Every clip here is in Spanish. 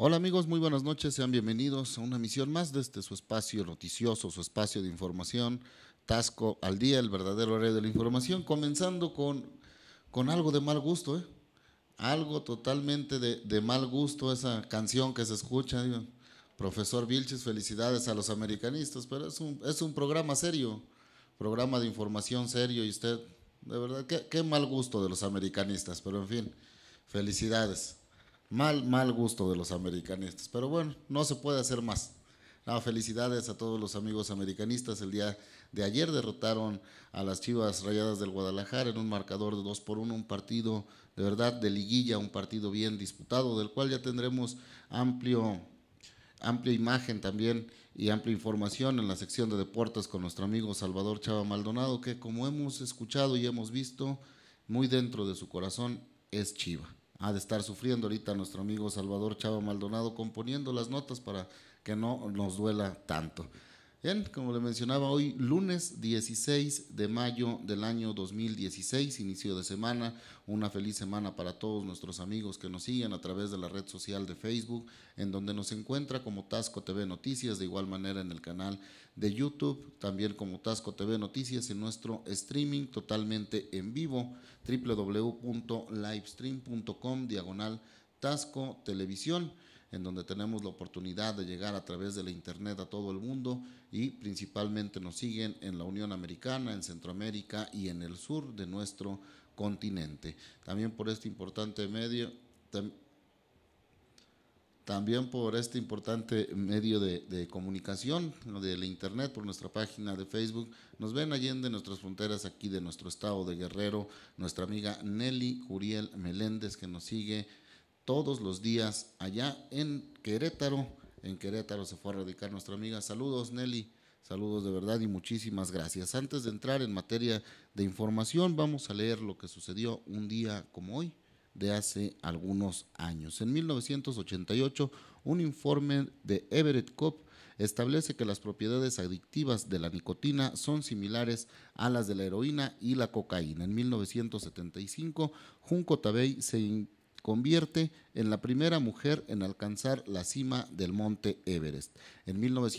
Hola amigos, muy buenas noches, sean bienvenidos a una emisión más de su espacio noticioso, su espacio de información, Tasco al Día, el verdadero rey de la información, comenzando con algo de mal gusto, ¿eh? Algo totalmente de mal gusto, esa canción que se escucha, digo, profesor Vilches, felicidades a los americanistas, pero es un programa serio, programa de información serio y usted, de verdad, qué mal gusto de los americanistas, pero en fin, felicidades. Mal gusto de los americanistas, pero bueno, no se puede hacer más. No, felicidades a todos los amigos americanistas. El día de ayer derrotaron a las Chivas Rayadas del Guadalajara en un marcador de 2-1, un partido de verdad de liguilla, un partido bien disputado, del cual ya tendremos amplia imagen también y amplia información en la sección de deportes con nuestro amigo Salvador Chava Maldonado, que como hemos escuchado y hemos visto, muy dentro de su corazón es Chiva. Ha de estar sufriendo ahorita nuestro amigo Salvador Chava Maldonado componiendo las notas para que no nos duela tanto. Bien, como le mencionaba, hoy lunes 16 de mayo del año 2016, inicio de semana, una feliz semana para todos nuestros amigos que nos siguen a través de la red social de Facebook, en donde nos encuentra como Tasco TV Noticias, de igual manera en el canal de YouTube, también como Tasco TV Noticias en nuestro streaming totalmente en vivo, www.livestream.com/Tasco Televisión, en donde tenemos la oportunidad de llegar a través de la internet a todo el mundo y principalmente nos siguen en la Unión Americana, en Centroamérica y en el sur de nuestro continente. También por este importante medio, también por este importante medio de comunicación, de la internet, por nuestra página de Facebook, nos ven allende nuestras fronteras aquí de nuestro estado de Guerrero, nuestra amiga Nelly Curiel Meléndez, que nos sigue todos los días allá en Querétaro. En Querétaro se fue a radicar nuestra amiga. Saludos, Nelly. Saludos de verdad y muchísimas gracias. Antes de entrar en materia de información, vamos a leer lo que sucedió un día como hoy, de hace algunos años. En 1988, un informe de Everett Koop establece que las propiedades adictivas de la nicotina son similares a las de la heroína y la cocaína. En 1975, Junco Tabey se convierte en la primera mujer en alcanzar la cima del monte Everest. En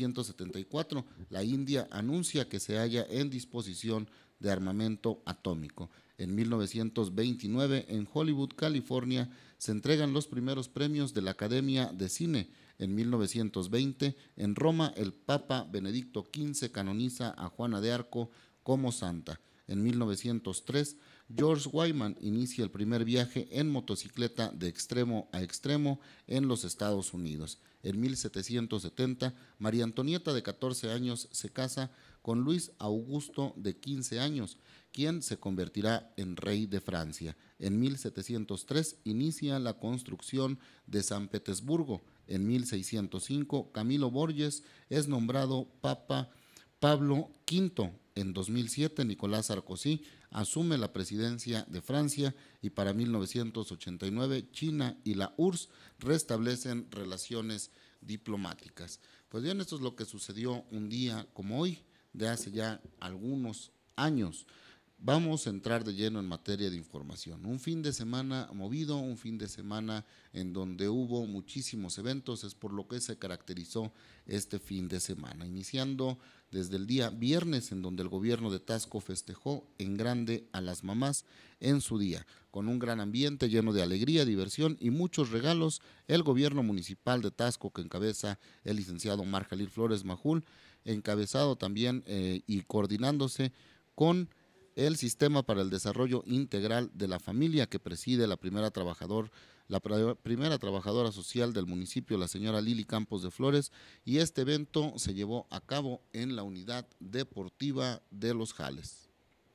1974, la India anuncia que se halla en disposición de armamento atómico. En 1929, en Hollywood, California, se entregan los primeros premios de la Academia de Cine. En 1920, en Roma, el Papa Benedicto XV canoniza a Juana de Arco como santa. En 1903, George Wyman inicia el primer viaje en motocicleta de extremo a extremo en los Estados Unidos. En 1770, María Antonieta, de 14 años, se casa con Luis Augusto, de 15 años, quien se convertirá en rey de Francia. En 1703 inicia la construcción de San Petersburgo. En 1605, Camilo Borges es nombrado Papa Pablo V. En 2007, Nicolás Sarkozy asume la presidencia de Francia y para 1989 China y la URSS restablecen relaciones diplomáticas. Pues bien, esto es lo que sucedió un día como hoy, de hace ya algunos años. Vamos a entrar de lleno en materia de información. Un fin de semana movido, un fin de semana en donde hubo muchísimos eventos, es por lo que se caracterizó este fin de semana, iniciando desde el día viernes, en donde el gobierno de Tasco festejó en grande a las mamás en su día. Con un gran ambiente lleno de alegría, diversión y muchos regalos, el gobierno municipal de Tasco, que encabeza el licenciado Omar Jalil Flores Majul, encabezado también y coordinándose con el Sistema para el Desarrollo Integral de la Familia, que preside la primera trabajadora social del municipio, la señora Lili Campos de Flores, y este evento se llevó a cabo en la unidad deportiva de Los Jales.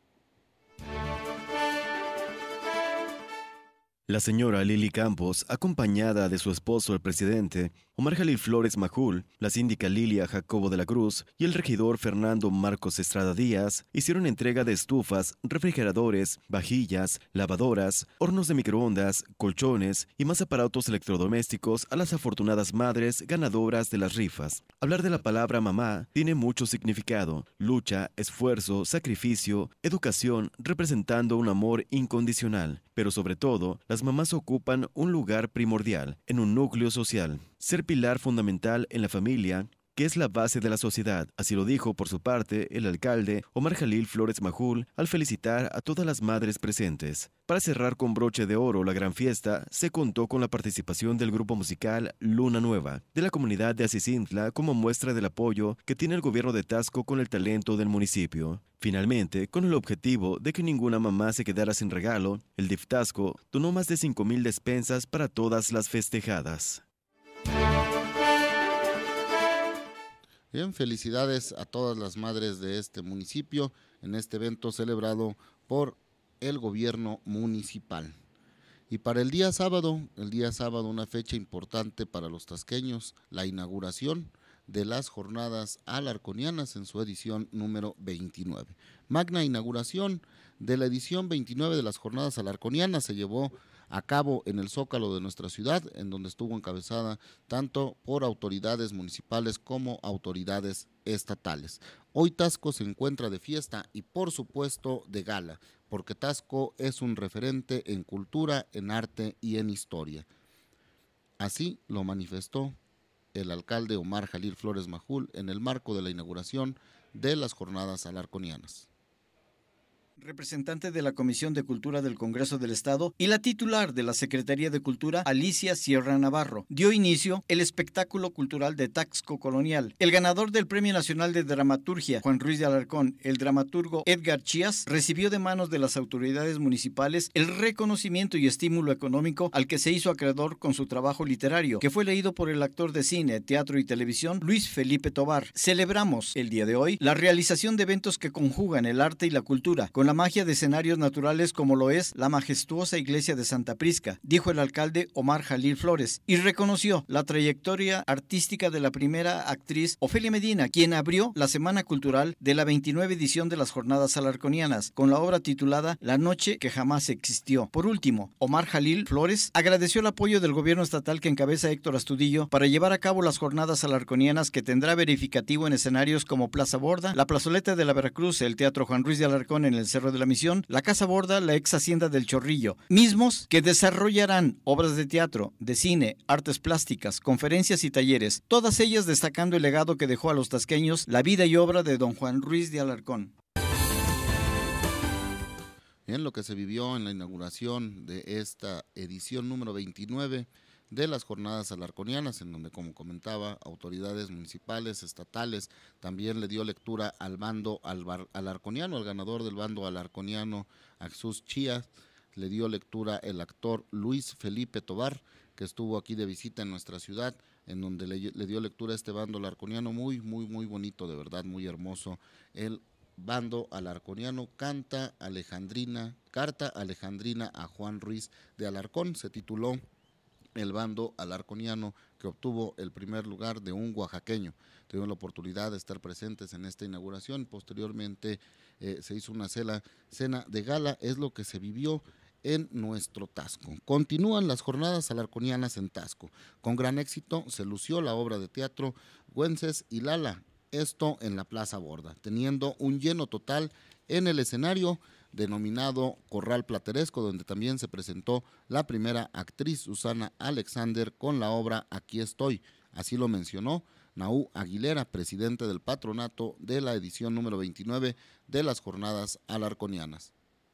La señora Lili Campos, acompañada de su esposo el presidente, Omar Jalil Flores Majul, la síndica Lilia Jacobo de la Cruz y el regidor Fernando Marcos Estrada Díaz, hicieron entrega de estufas, refrigeradores, vajillas, lavadoras, hornos de microondas, colchones y más aparatos electrodomésticos a las afortunadas madres ganadoras de las rifas. Hablar de la palabra mamá tiene mucho significado: lucha, esfuerzo, sacrificio, educación, representando un amor incondicional. pero sobre todo, las mamás ocupan un lugar primordial en un núcleo social, ser pilar fundamental en la familia, que es la base de la sociedad. Así lo dijo, por su parte, el alcalde Omar Jalil Flores Majul al felicitar a todas las madres presentes. Para cerrar con broche de oro la gran fiesta, se contó con la participación del grupo musical Luna Nueva, de la comunidad de Acicintla, como muestra del apoyo que tiene el gobierno de Taxco con el talento del municipio. Finalmente, con el objetivo de que ninguna mamá se quedara sin regalo, el DIF Taxco donó más de 5,000 despensas para todas las festejadas. Bien, felicidades a todas las madres de este municipio en este evento celebrado por el gobierno municipal. Y para el día sábado una fecha importante para los tasqueños, la inauguración de las jornadas alarconianas en su edición número 29. Magna inauguración de la edición 29 de las jornadas alarconianas se llevó a cabo en el Zócalo de nuestra ciudad, en donde estuvo encabezada tanto por autoridades municipales como autoridades estatales. Hoy Taxco se encuentra de fiesta y por supuesto de gala, porque Taxco es un referente en cultura, en arte y en historia. Así lo manifestó el alcalde Omar Jalil Flores Majul en el marco de la inauguración de las jornadas alarconianas. Representante de la Comisión de Cultura del Congreso del Estado y la titular de la Secretaría de Cultura, Alicia Sierra Navarro, dio inicio el espectáculo cultural de Taxco Colonial. El ganador del Premio Nacional de Dramaturgia, Juan Ruiz de Alarcón, el dramaturgo Edgar Chías, recibió de manos de las autoridades municipales el reconocimiento y estímulo económico al que se hizo acreedor con su trabajo literario, que fue leído por el actor de cine, teatro y televisión Luis Felipe Tobar. Celebramos el día de hoy la realización de eventos que conjugan el arte y la cultura con la magia de escenarios naturales como lo es la majestuosa iglesia de Santa Prisca, dijo el alcalde Omar Jalil Flores, y reconoció la trayectoria artística de la primera actriz Ofelia Medina, quien abrió la Semana Cultural de la 29 edición de las Jornadas Alarconianas, con la obra titulada La Noche que Jamás Existió. Por último, Omar Jalil Flores agradeció el apoyo del gobierno estatal que encabeza Héctor Astudillo para llevar a cabo las Jornadas Alarconianas, que tendrá verificativo en escenarios como Plaza Borda, la Plazoleta de la Veracruz, el Teatro Juan Ruiz de Alarcón en el Cerro de la Misión, la Casa Borda, la ex Hacienda del Chorrillo, mismos que desarrollarán obras de teatro, de cine, artes plásticas, conferencias y talleres, todas ellas destacando el legado que dejó a los tasqueños la vida y obra de don Juan Ruiz de Alarcón. Bien, lo que se vivió en la inauguración de esta edición número 29 de las jornadas alarconianas, en donde, como comentaba, autoridades municipales, estatales, también le dio lectura al bando alarconiano, al ganador del bando alarconiano, a Jesús Chías, le dio lectura el actor Luis Felipe Tobar, que estuvo aquí de visita en nuestra ciudad, en donde le dio lectura a este bando alarconiano, muy bonito, de verdad, muy hermoso. El bando alarconiano Carta Alejandrina a Juan Ruiz de Alarcón, se tituló el bando alarconiano, que obtuvo el primer lugar de un oaxaqueño. Tuvimos la oportunidad de estar presentes en esta inauguración. Posteriormente se hizo una cena de gala. Es lo que se vivió en nuestro Taxco. Continúan las jornadas alarconianas en Taxco. Con gran éxito se lució la obra de teatro Güences y Lala, esto en la Plaza Borda, teniendo un lleno total en el escenario denominado Corral Plateresco, donde también se presentó la primera actriz, Susana Alexander, con la obra Aquí estoy. Así lo mencionó Naú Aguilera, presidente del patronato de la edición número 29 de las jornadas alarconianas.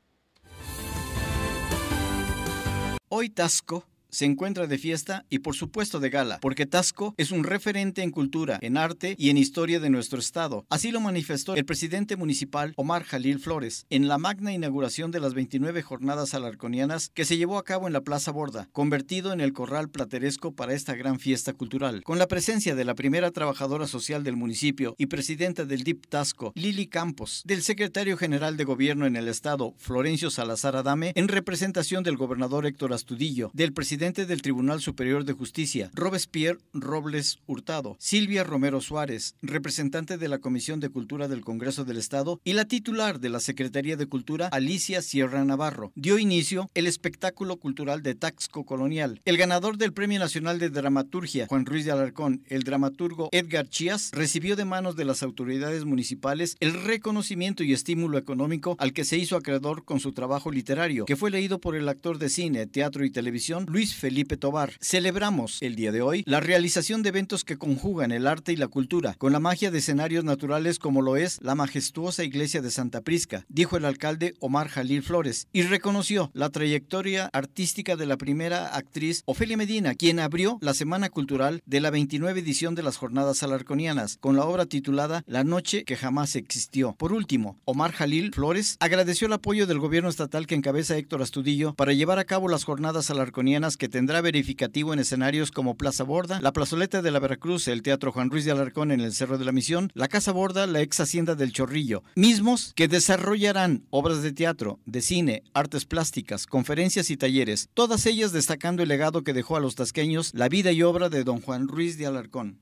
Hoy Taxco se encuentra de fiesta y por supuesto de gala, porque Taxco es un referente en cultura, en arte y en historia de nuestro estado. Así lo manifestó el presidente municipal Omar Jalil Flores en la magna inauguración de las 29 jornadas alarconianas que se llevó a cabo en la Plaza Borda, convertido en el corral plateresco para esta gran fiesta cultural. Con la presencia de la primera trabajadora social del municipio y presidenta del DIF Taxco, Lili Campos, del secretario general de gobierno en el estado, Florencio Salazar Adame, en representación del gobernador Héctor Astudillo, del presidente presidente del Tribunal Superior de Justicia, Robespierre Robles Hurtado, Silvia Romero Suárez, representante de la Comisión de Cultura del Congreso del Estado, y la titular de la Secretaría de Cultura, Alicia Sierra Navarro. Dio inicio el espectáculo cultural de Taxco Colonial. El ganador del Premio Nacional de Dramaturgia, Juan Ruiz de Alarcón, el dramaturgo Edgar Chías, recibió de manos de las autoridades municipales el reconocimiento y estímulo económico al que se hizo acreedor con su trabajo literario, que fue leído por el actor de cine, teatro y televisión Luis Felipe Tobar. Celebramos el día de hoy la realización de eventos que conjugan el arte y la cultura con la magia de escenarios naturales, como lo es la majestuosa iglesia de Santa Prisca, dijo el alcalde Omar Jalil Flores, y reconoció la trayectoria artística de la primera actriz Ofelia Medina, quien abrió la Semana Cultural de la 29 edición de las Jornadas Alarconianas con la obra titulada La noche que jamás existió. Por último, Omar Jalil Flores agradeció el apoyo del gobierno estatal que encabeza Héctor Astudillo para llevar a cabo las Jornadas Alarconianas, que tendrá verificativo en escenarios como Plaza Borda, la Plazoleta de la Veracruz, el Teatro Juan Ruiz de Alarcón en el Cerro de la Misión, la Casa Borda, la ex Hacienda del Chorrillo, mismos que desarrollarán obras de teatro, de cine, artes plásticas, conferencias y talleres, todas ellas destacando el legado que dejó a los tasqueños la vida y obra de don Juan Ruiz de Alarcón.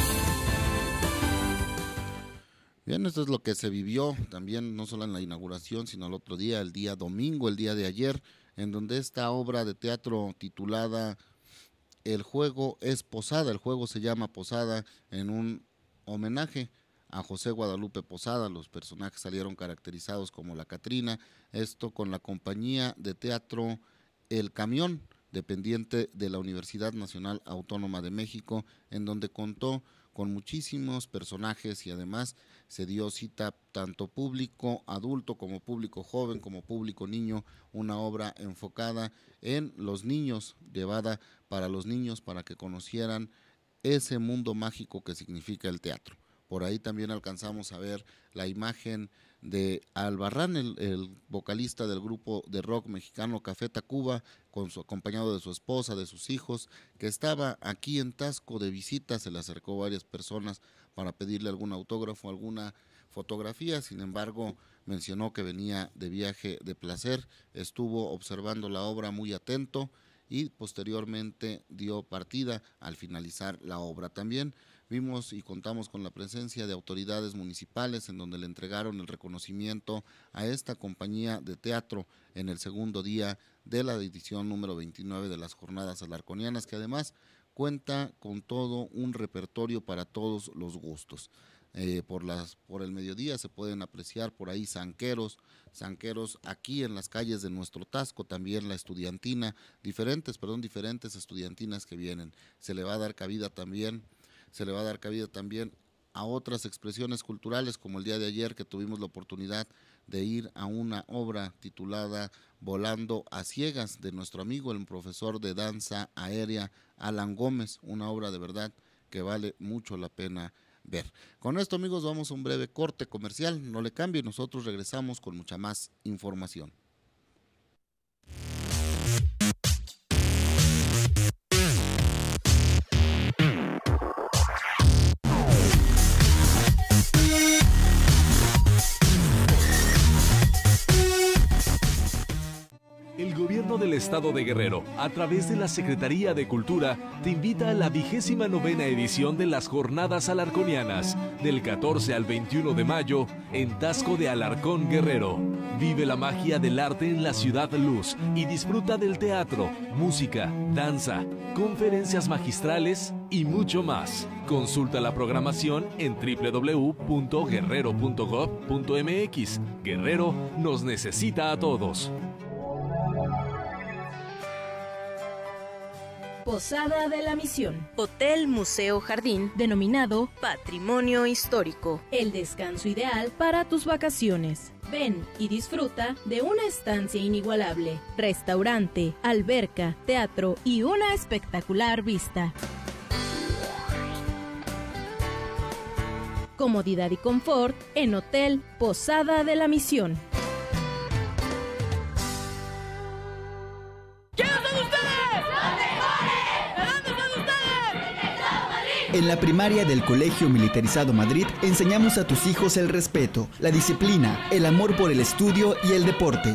Bien, esto es lo que se vivió también, no solo en la inauguración, sino el otro día, el día domingo, el día de ayer, en donde esta obra de teatro titulada El juego es Posada, el juego se llama Posada, en un homenaje a José Guadalupe Posada. Los personajes salieron caracterizados como la Catrina, esto con la compañía de teatro El Camión, dependiente de la Universidad Nacional Autónoma de México, en donde contó con muchísimos personajes y además se dio cita tanto público adulto como público joven como público niño, una obra enfocada en los niños, llevada para los niños para que conocieran ese mundo mágico que significa el teatro. Por ahí también alcanzamos a ver la imagen de Albarrán, el vocalista del grupo de rock mexicano Café Tacuba, acompañado de su esposa, de sus hijos, que estaba aquí en Taxco de visita. Se le acercó varias personas para pedirle algún autógrafo, alguna fotografía. Sin embargo, mencionó que venía de viaje de placer, estuvo observando la obra muy atento y posteriormente dio partida al finalizar la obra. También vimos y contamos con la presencia de autoridades municipales, en donde le entregaron el reconocimiento a esta compañía de teatro en el segundo día de la edición número 29 de las Jornadas Alarconianas, que además cuenta con todo un repertorio para todos los gustos. Por el mediodía se pueden apreciar por ahí zanqueros aquí en las calles de nuestro Taxco, también la estudiantina, diferentes estudiantinas que vienen. Se le va a dar cabida también a otras expresiones culturales, como el día de ayer, que tuvimos la oportunidad de ir a una obra titulada Volando a Ciegas, de nuestro amigo el profesor de danza aérea Alan Gómez, una obra de verdad que vale mucho la pena ver. Con esto, amigos, vamos a un breve corte comercial, no le cambie, nosotros regresamos con mucha más información. El Gobierno del Estado de Guerrero, a través de la Secretaría de Cultura, te invita a la 29ª edición de las Jornadas Alarconianas, del 14 al 21 de mayo, en Taxco de Alarcón, Guerrero. Vive la magia del arte en la Ciudad Luz y disfruta del teatro, música, danza, conferencias magistrales y mucho más. Consulta la programación en www.guerrero.gov.mx. Guerrero nos necesita a todos. Posada de la Misión. Hotel Museo Jardín, denominado Patrimonio Histórico. El descanso ideal para tus vacaciones. Ven y disfruta de una estancia inigualable. Restaurante, alberca, teatro y una espectacular vista. Comodidad y confort en Hotel Posada de la Misión. En la primaria del Colegio Militarizado Madrid enseñamos a tus hijos el respeto, la disciplina, el amor por el estudio y el deporte.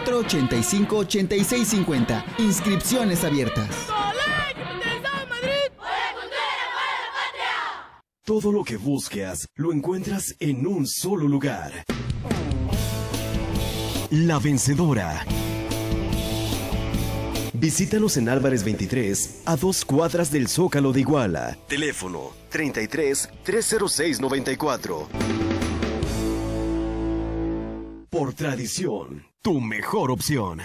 485-8650. Inscripciones abiertas. ¡Colegio Militarizado Madrid! ¡Por cultura, por la patria! Todo lo que buscas lo encuentras en un solo lugar. La Vencedora. Visítanos en Álvarez 23, a 2 cuadras del Zócalo de Iguala. Teléfono 33 306 94. Por tradición, tu mejor opción.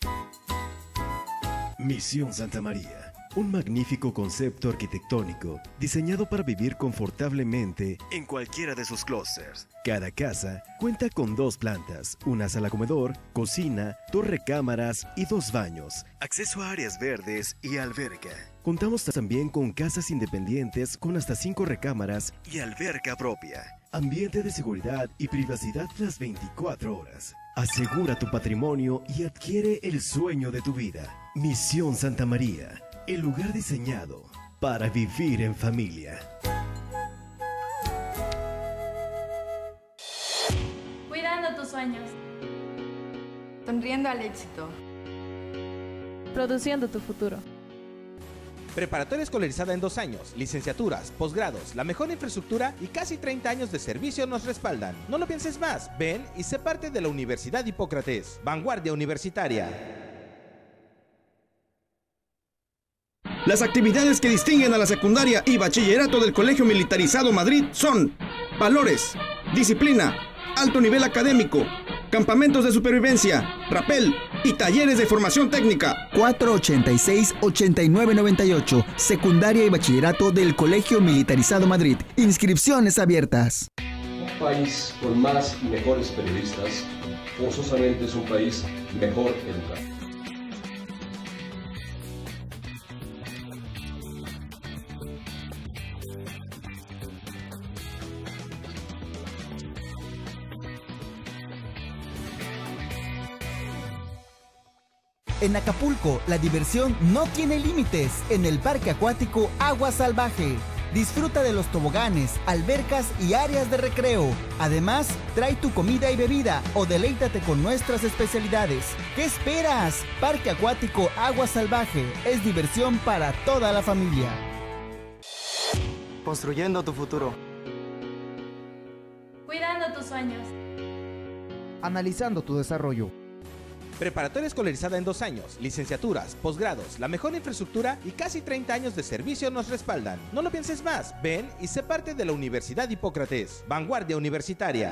Misión Santa María. Un magnífico concepto arquitectónico diseñado para vivir confortablemente en cualquiera de sus clústeres. Cada casa cuenta con 2 plantas, una sala comedor, cocina, 2 recámaras y 2 baños, acceso a áreas verdes y alberca. Contamos también con casas independientes con hasta 5 recámaras y alberca propia. Ambiente de seguridad y privacidad las 24 horas. Asegura tu patrimonio y adquiere el sueño de tu vida. Misión Santa María. El lugar diseñado para vivir en familia. Cuidando tus sueños. Sonriendo al éxito. Produciendo tu futuro. Preparatoria escolarizada en 2 años, licenciaturas, posgrados, la mejor infraestructura y casi 30 años de servicio nos respaldan. No lo pienses más, ven y sé parte de la Universidad Hipócrates, vanguardia universitaria. Las actividades que distinguen a la secundaria y bachillerato del Colegio Militarizado Madrid son valores, disciplina, alto nivel académico, campamentos de supervivencia, rapel y talleres de formación técnica. 486-8998, secundaria y bachillerato del Colegio Militarizado Madrid. Inscripciones abiertas. Un país con más y mejores periodistas forzosamente es un país mejor educado. En Acapulco, la diversión no tiene límites en el Parque Acuático Agua Salvaje. Disfruta de los toboganes, albercas y áreas de recreo. Además, trae tu comida y bebida o deleítate con nuestras especialidades. ¿Qué esperas? Parque Acuático Agua Salvaje es diversión para toda la familia. Construyendo tu futuro. Cuidando tus sueños. Analizando tu desarrollo. Preparatoria escolarizada en 2 años, licenciaturas, posgrados, la mejor infraestructura y casi 30 años de servicio nos respaldan. No lo pienses más, ven y sé parte de la Universidad Hipócrates, vanguardia universitaria.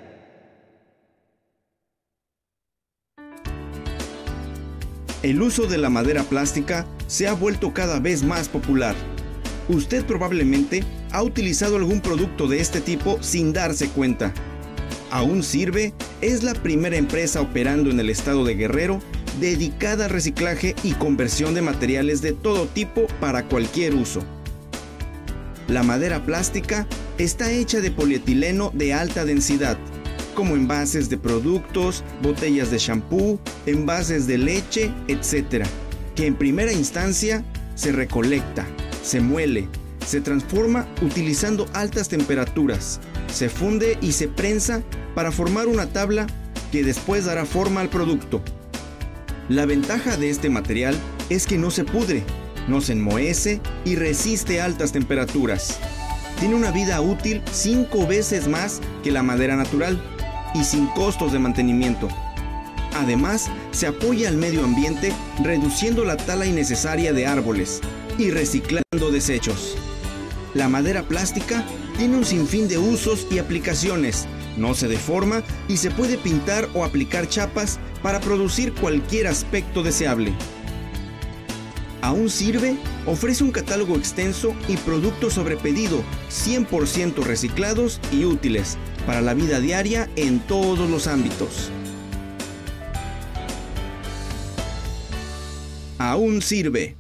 El uso de la madera plástica se ha vuelto cada vez más popular. Usted probablemente ha utilizado algún producto de este tipo sin darse cuenta. Aún Sirve es la primera empresa operando en el estado de Guerrero dedicada al reciclaje y conversión de materiales de todo tipo para cualquier uso. La madera plástica está hecha de polietileno de alta densidad, como envases de productos, botellas de shampoo, envases de leche, etc., que en primera instancia se recolecta, se muele, se transforma utilizando altas temperaturas, se funde y se prensa para formar una tabla que después dará forma al producto. La ventaja de este material es que no se pudre, no se enmohece y resiste altas temperaturas. Tiene una vida útil 5 veces más que la madera natural y sin costos de mantenimiento. Además, se apoya al medio ambiente reduciendo la tala innecesaria de árboles y reciclando desechos. La madera plástica tiene un sinfín de usos y aplicaciones, no se deforma y se puede pintar o aplicar chapas para producir cualquier aspecto deseable. Aún Sirve ofrece un catálogo extenso y productos sobre pedido 100% reciclados y útiles para la vida diaria en todos los ámbitos. Aún Sirve.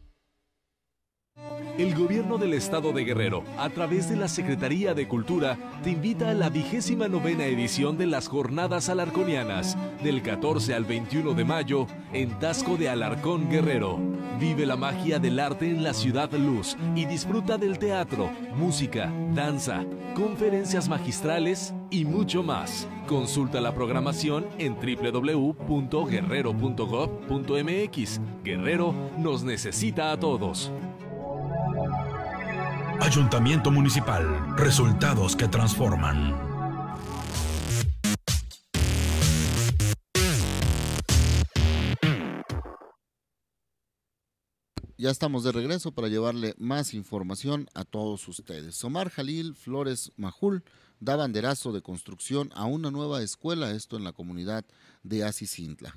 El Gobierno del Estado de Guerrero, a través de la Secretaría de Cultura, te invita a la 29ª edición de las Jornadas Alarconianas, del 14 al 21 de mayo, en Taxco de Alarcón, Guerrero. Vive la magia del arte en la Ciudad Luz y disfruta del teatro, música, danza, conferencias magistrales y mucho más. Consulta la programación en www.guerrero.gov.mx. Guerrero nos necesita a todos. Ayuntamiento Municipal. Resultados que transforman. Ya estamos de regreso para llevarle más información a todos ustedes. Omar Jalil Flores Majul da banderazo de construcción a una nueva escuela, esto en la comunidad de Acicintla.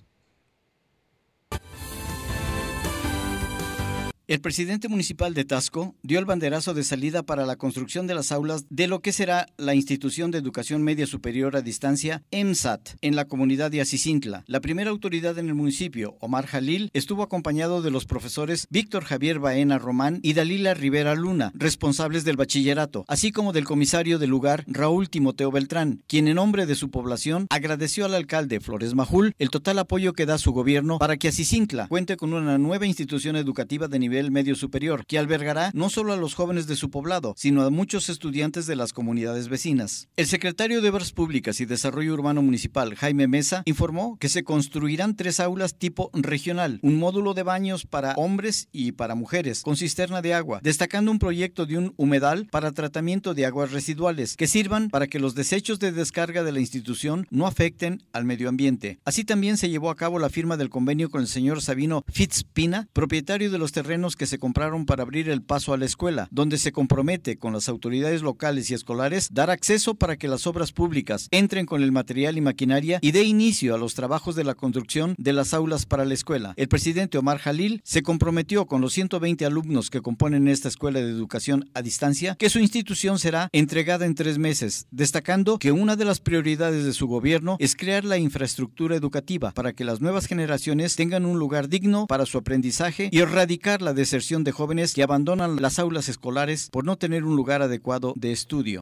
El presidente municipal de Taxco dio el banderazo de salida para la construcción de las aulas de lo que será la Institución de Educación Media Superior a Distancia, EMSAT, en la comunidad de Acicintla. La primera autoridad en el municipio, Omar Jalil, estuvo acompañado de los profesores Víctor Javier Baena Román y Dalila Rivera Luna, responsables del bachillerato, así como del comisario del lugar, Raúl Timoteo Beltrán, quien en nombre de su población agradeció al alcalde Flores Majul el total apoyo que da su gobierno para que Acicintla cuente con una nueva institución educativa de nivel medio superior, que albergará no solo a los jóvenes de su poblado, sino a muchos estudiantes de las comunidades vecinas. El secretario de Obras Públicas y Desarrollo Urbano Municipal, Jaime Mesa, informó que se construirán 3 aulas tipo regional, un módulo de baños para hombres y para mujeres, con cisterna de agua, destacando un proyecto de un humedal para tratamiento de aguas residuales, que sirvan para que los desechos de descarga de la institución no afecten al medio ambiente. Así también se llevó a cabo la firma del convenio con el señor Sabino Fitzpina, propietario de los terrenos que se compraron para abrir el paso a la escuela, donde se compromete con las autoridades locales y escolares dar acceso para que las obras públicas entren con el material y maquinaria y dé inicio a los trabajos de la construcción de las aulas para la escuela. El presidente Omar Jalil se comprometió con los 120 alumnos que componen esta escuela de educación a distancia que su institución será entregada en 3 meses, destacando que una de las prioridades de su gobierno es crear la infraestructura educativa para que las nuevas generaciones tengan un lugar digno para su aprendizaje y erradicar la deserción de jóvenes que abandonan las aulas escolares por no tener un lugar adecuado de estudio.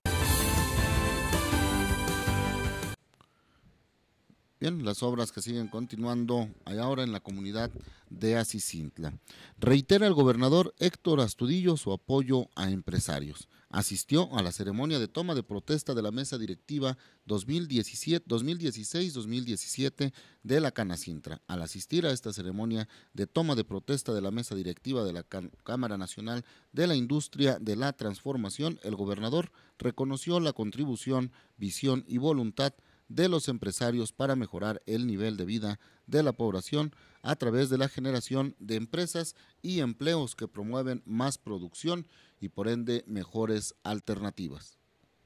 Bien, las obras que siguen continuando allá ahora en la comunidad de Acicintla. Reitera el gobernador Héctor Astudillo su apoyo a empresarios. Asistió a la ceremonia de toma de protesta de la mesa directiva 2016-2017 de la Canacintra. Al asistir a esta ceremonia de toma de protesta de la mesa directiva de la Cámara Nacional de la Industria de la Transformación, el gobernador reconoció la contribución, visión y voluntad de los empresarios para mejorar el nivel de vida de la población a través de la generación de empresas y empleos que promueven más producción y por ende mejores alternativas.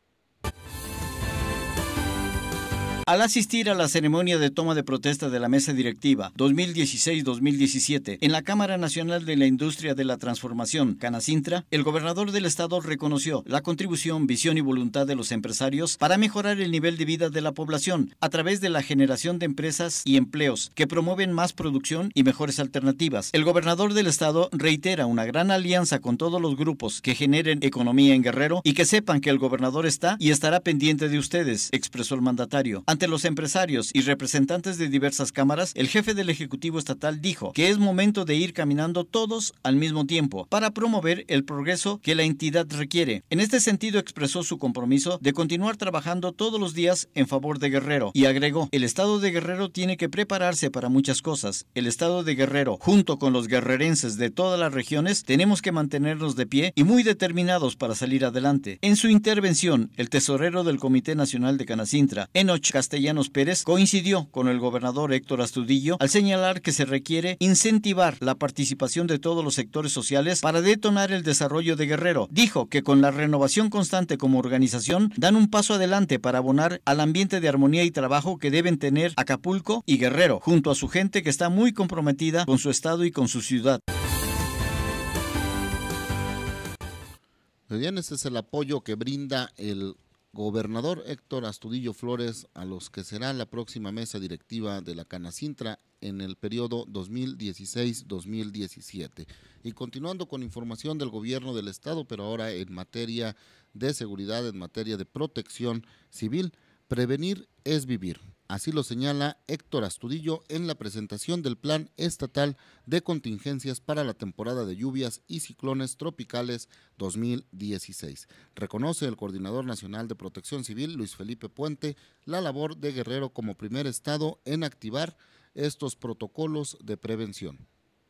Al asistir a la ceremonia de toma de protesta de la mesa directiva 2016-2017 en la Cámara Nacional de la Industria de la Transformación, Canacintra, el gobernador del estado reconoció la contribución, visión y voluntad de los empresarios para mejorar el nivel de vida de la población a través de la generación de empresas y empleos que promueven más producción y mejores alternativas. El gobernador del estado reitera una gran alianza con todos los grupos que generen economía en Guerrero y que sepan que el gobernador está y estará pendiente de ustedes, expresó el mandatario. Ante los empresarios y representantes de diversas cámaras, el jefe del Ejecutivo Estatal dijo que es momento de ir caminando todos al mismo tiempo para promover el progreso que la entidad requiere. En este sentido expresó su compromiso de continuar trabajando todos los días en favor de Guerrero y agregó, el estado de Guerrero tiene que prepararse para muchas cosas. El estado de Guerrero, junto con los guerrerenses de todas las regiones, tenemos que mantenernos de pie y muy determinados para salir adelante. En su intervención, el tesorero del Comité Nacional de Canacintra, Enoch Castellanos Pérez, coincidió con el gobernador Héctor Astudillo al señalar que se requiere incentivar la participación de todos los sectores sociales para detonar el desarrollo de Guerrero. Dijo que con la renovación constante como organización dan un paso adelante para abonar al ambiente de armonía y trabajo que deben tener Acapulco y Guerrero, junto a su gente que está muy comprometida con su estado y con su ciudad. Muy bien, ese es el apoyo que brinda el gobernador Héctor Astudillo Flores a los que será la próxima mesa directiva de la Canacintra en el periodo 2016-2017. Y continuando con información del gobierno del estado, pero ahora en materia de seguridad, en materia de protección civil, prevenir es vivir. Así lo señala Héctor Astudillo en la presentación del Plan Estatal de Contingencias para la temporada de lluvias y ciclones tropicales 2016. Reconoce el Coordinador Nacional de Protección Civil, Luis Felipe Puente, la labor de Guerrero como primer estado en activar estos protocolos de prevención.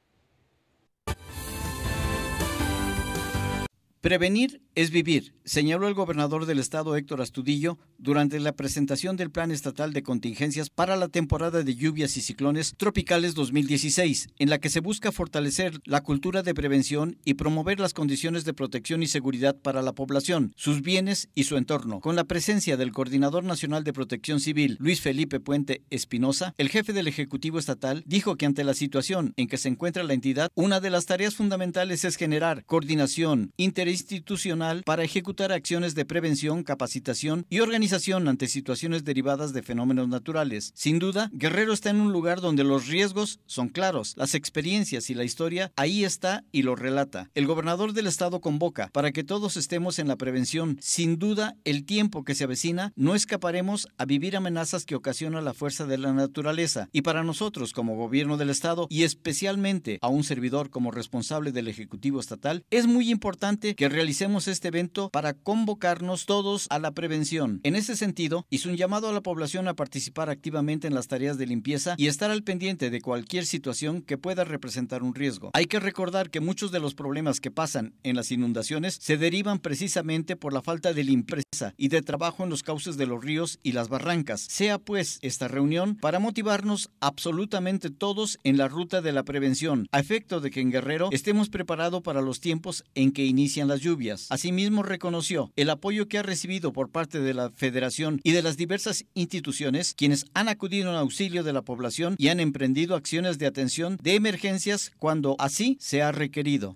Prevenir es vivir, señaló el gobernador del estado Héctor Astudillo durante la presentación del Plan Estatal de Contingencias para la temporada de lluvias y ciclones tropicales 2016, en la que se busca fortalecer la cultura de prevención y promover las condiciones de protección y seguridad para la población, sus bienes y su entorno. Con la presencia del Coordinador Nacional de Protección Civil, Luis Felipe Puente Espinosa, el jefe del Ejecutivo Estatal dijo que ante la situación en que se encuentra la entidad, una de las tareas fundamentales es generar coordinación interinstitucional para ejecutar acciones de prevención, capacitación y organización ante situaciones derivadas de fenómenos naturales. Sin duda, Guerrero está en un lugar donde los riesgos son claros, las experiencias y la historia ahí está y lo relata. El gobernador del estado convoca para que todos estemos en la prevención. Sin duda, el tiempo que se avecina, no escaparemos a vivir amenazas que ocasiona la fuerza de la naturaleza. Y para nosotros como gobierno del estado y especialmente a un servidor como responsable del Ejecutivo Estatal, es muy importante que realicemos este evento para convocarnos todos a la prevención. En ese sentido, hizo un llamado a la población a participar activamente en las tareas de limpieza y estar al pendiente de cualquier situación que pueda representar un riesgo. Hay que recordar que muchos de los problemas que pasan en las inundaciones se derivan precisamente por la falta de limpieza y de trabajo en los cauces de los ríos y las barrancas. Sea pues esta reunión para motivarnos absolutamente todos en la ruta de la prevención, a efecto de que en Guerrero estemos preparados para los tiempos en que inician las lluvias. Asimismo, reconoció el apoyo que ha recibido por parte de la Federación y de las diversas instituciones, quienes han acudido en auxilio de la población y han emprendido acciones de atención de emergencias cuando así se ha requerido.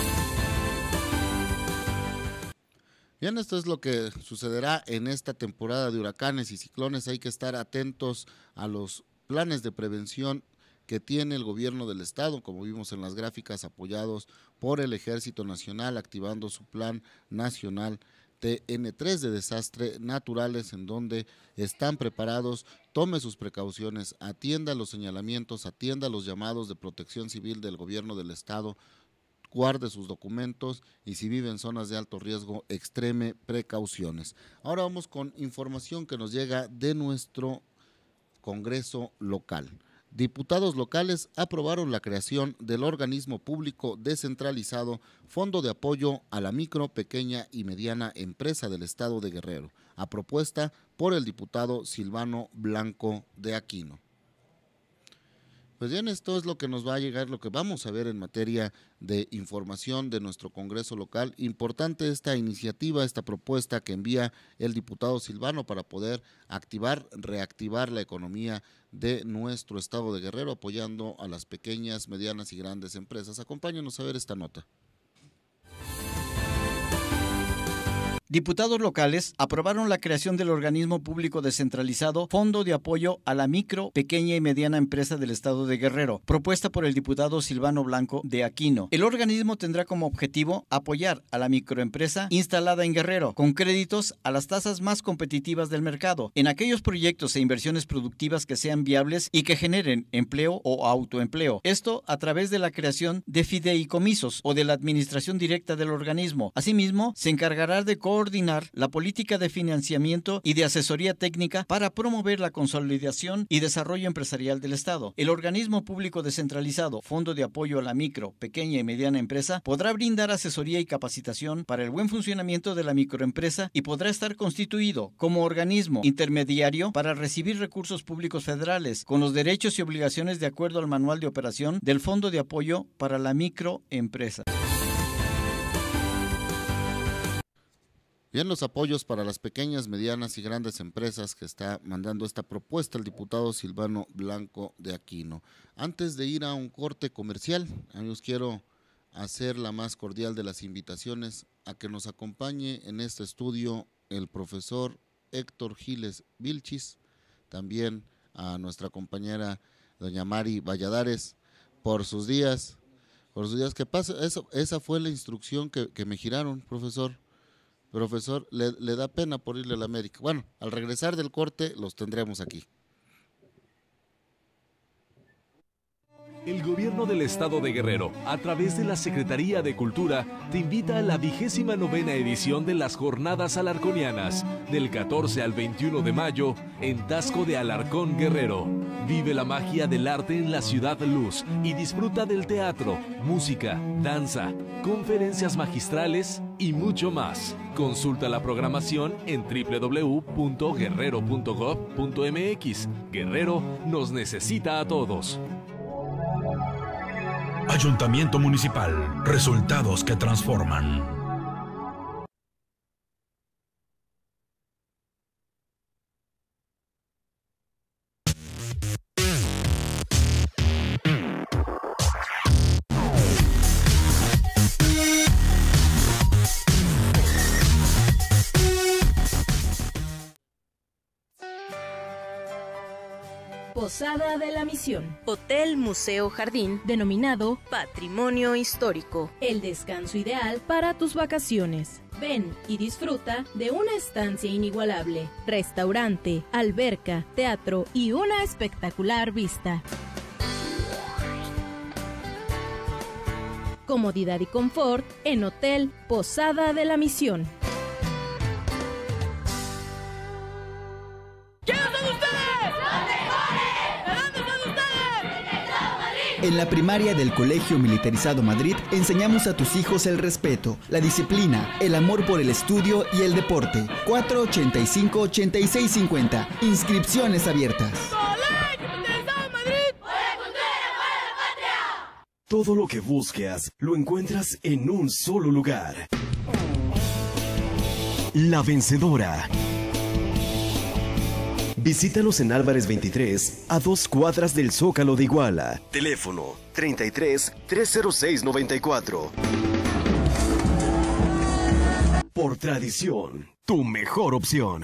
Bien, esto es lo que sucederá en esta temporada de huracanes y ciclones. Hay que estar atentos a los planes de prevención que tiene el gobierno del estado, como vimos en las gráficas, apoyados por el Ejército Nacional, activando su plan nacional TN3 de desastres naturales, en donde están preparados. Tome sus precauciones, atienda los señalamientos, atienda los llamados de protección civil del gobierno del estado, guarde sus documentos y si vive en zonas de alto riesgo, extreme precauciones. Ahora vamos con información que nos llega de nuestro Congreso local. Diputados locales aprobaron la creación del organismo público descentralizado Fondo de Apoyo a la Micro, Pequeña y Mediana Empresa del Estado de Guerrero, a propuesta por el diputado Silvano Blanco de Aquino. Pues bien, esto es lo que nos va a llegar, lo que vamos a ver en materia de información de nuestro Congreso local. Importante esta iniciativa, esta propuesta que envía el diputado Silvano para poder reactivar la economía de nuestro estado de Guerrero, apoyando a las pequeñas, medianas y grandes empresas. Acompáñanos a ver esta nota. Diputados locales aprobaron la creación del organismo público descentralizado Fondo de Apoyo a la Micro, Pequeña y Mediana Empresa del Estado de Guerrero, propuesta por el diputado Silvano Blanco de Aquino. El organismo tendrá como objetivo apoyar a la microempresa instalada en Guerrero, con créditos a las tasas más competitivas del mercado, en aquellos proyectos e inversiones productivas que sean viables y que generen empleo o autoempleo. Esto a través de la creación de fideicomisos o de la administración directa del organismo. Asimismo, se encargará de coordinar la política de financiamiento y de asesoría técnica para promover la consolidación y desarrollo empresarial del Estado. El organismo público descentralizado Fondo de Apoyo a la Micro, Pequeña y Mediana Empresa podrá brindar asesoría y capacitación para el buen funcionamiento de la microempresa y podrá estar constituido como organismo intermediario para recibir recursos públicos federales con los derechos y obligaciones de acuerdo al manual de operación del Fondo de Apoyo para la Microempresa. Bien, los apoyos para las pequeñas, medianas y grandes empresas que está mandando esta propuesta el diputado Silvano Blanco de Aquino. Antes de ir a un corte comercial, amigos, quiero hacer la más cordial de las invitaciones a que nos acompañe en este estudio el profesor Héctor Giles Vilchis, también a nuestra compañera doña Mari Valladares, por sus días que pasa. Esa fue la instrucción que me giraron, profesor. Profesor, le da pena por irle a la América. Bueno, al regresar del corte los tendremos aquí. El Gobierno del Estado de Guerrero, a través de la Secretaría de Cultura, te invita a la 29ª edición de las Jornadas Alarconianas, del 14 al 21 de mayo, en Taxco de Alarcón, Guerrero. Vive la magia del arte en la Ciudad Luz y disfruta del teatro, música, danza, conferencias magistrales y mucho más. Consulta la programación en www.guerrero.gov.mx. Guerrero nos necesita a todos. Ayuntamiento Municipal. Resultados que transforman. Posada de la Misión. Hotel Museo Jardín, denominado Patrimonio Histórico. El descanso ideal para tus vacaciones. Ven y disfruta de una estancia inigualable. Restaurante, alberca, teatro y una espectacular vista. Comodidad y confort en Hotel Posada de la Misión. En la primaria del Colegio Militarizado Madrid enseñamos a tus hijos el respeto, la disciplina, el amor por el estudio y el deporte. 485-8650. Inscripciones abiertas. ¡Colegio Militarizado Madrid! Todo lo que buscas lo encuentras en un solo lugar. La Vencedora. Visítanos en Álvarez 23, a 2 cuadras del Zócalo de Iguala. Teléfono 33 306 94. Por tradición, tu mejor opción.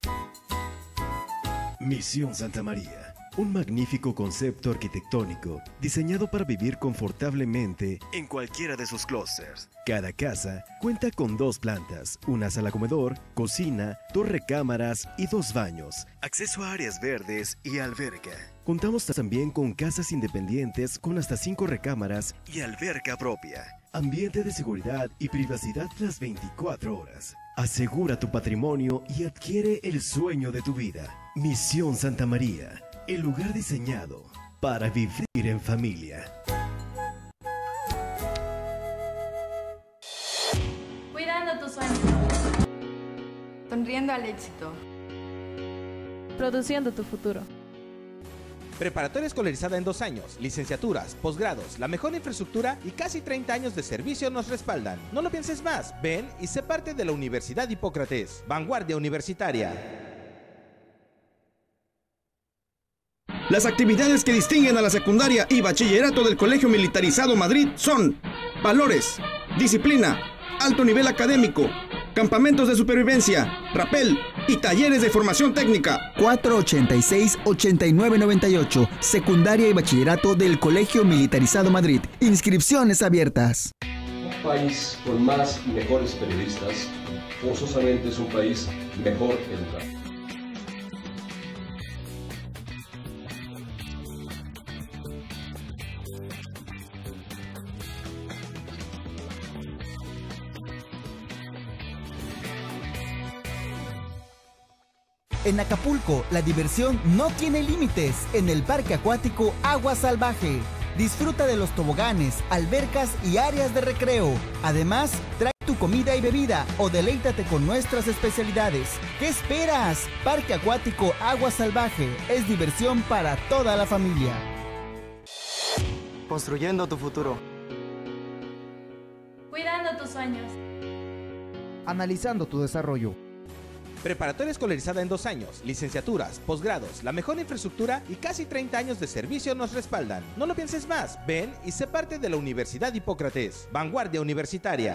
Misión Santa María. Un magnífico concepto arquitectónico diseñado para vivir confortablemente en cualquiera de sus clústeres. Cada casa cuenta con 2 plantas, una sala comedor, cocina, 2 recámaras y 2 baños, acceso a áreas verdes y alberca. Contamos también con casas independientes con hasta 5 recámaras y alberca propia. Ambiente de seguridad y privacidad las 24 horas. Asegura tu patrimonio y adquiere el sueño de tu vida. Misión Santa María. El lugar diseñado para vivir en familia. Cuidando tus sueños. Sonriendo al éxito. Produciendo tu futuro. Preparatoria escolarizada en 2 años, licenciaturas, posgrados, la mejor infraestructura y casi 30 años de servicio nos respaldan. No lo pienses más, ven y sé parte de la Universidad Hipócrates. Vanguardia Universitaria. Las actividades que distinguen a la secundaria y bachillerato del Colegio Militarizado Madrid son valores, disciplina, alto nivel académico, campamentos de supervivencia, rapel y talleres de formación técnica. 486-8998, secundaria y bachillerato del Colegio Militarizado Madrid. Inscripciones abiertas. Un país con más y mejores periodistas forzosamente es un país mejor educado. En Acapulco, la diversión no tiene límites en el Parque Acuático Agua Salvaje. Disfruta de los toboganes, albercas y áreas de recreo. Además, trae tu comida y bebida o deleítate con nuestras especialidades. ¿Qué esperas? Parque Acuático Agua Salvaje es diversión para toda la familia. Construyendo tu futuro. Cuidando tus sueños. Analizando tu desarrollo. Preparatoria escolarizada en 2 años, licenciaturas, posgrados, la mejor infraestructura y casi 30 años de servicio nos respaldan. No lo pienses más, ven y sé parte de la Universidad Hipócrates. Vanguardia Universitaria.